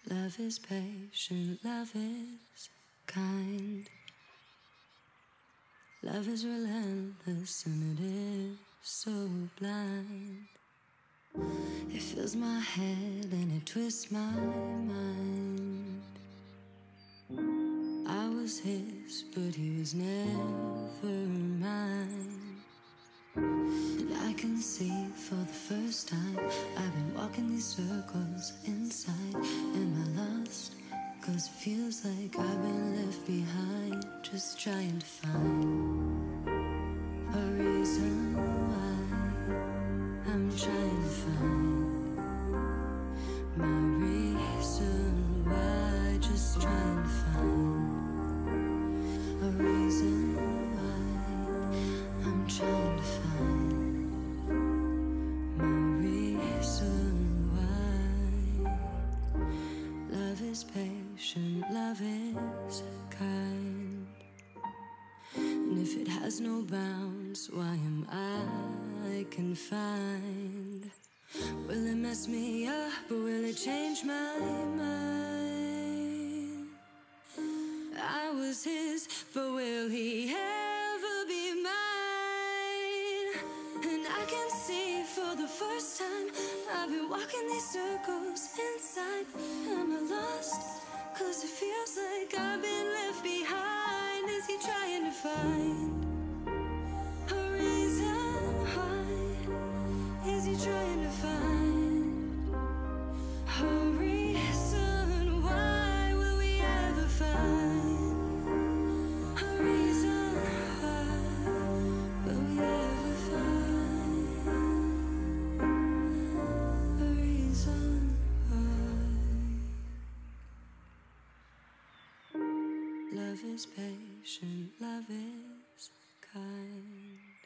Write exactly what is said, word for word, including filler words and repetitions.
Love is patient, love is kind. Love is relentless and it is so blind. It fills my head and it twists my mind. I was his, but he was never mine. And I can see for the first time I've been walking these circles inside. Am I lost? Cause it feels like I've been left behind, just trying to find a reason why. I'm trying to find my reason why, just trying to find a reason why. I'm trying to find my reason why. Love is patient, love is kind. And if it has no bounds, why am I confined? Will it mess me up or will it change my mind? I was his, but will he ever be mine? And I can see for the first time I've been walking these circles inside. Am I lost? Cause it feels like I've been left behind. Is he trying to find a reason why? Is he trying to find a reason why? Will we ever find a reason why? Will we ever find a reason why? Love is patient, love is kind.